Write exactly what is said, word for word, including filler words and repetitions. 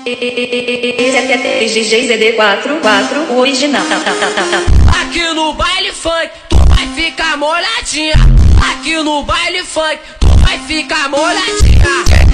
Esse aqui é D J Z D quatro quatro, o original. Aqui no baile funk, tu vai ficar molhadinha. Aqui no baile funk, tu vai ficar molhadinha.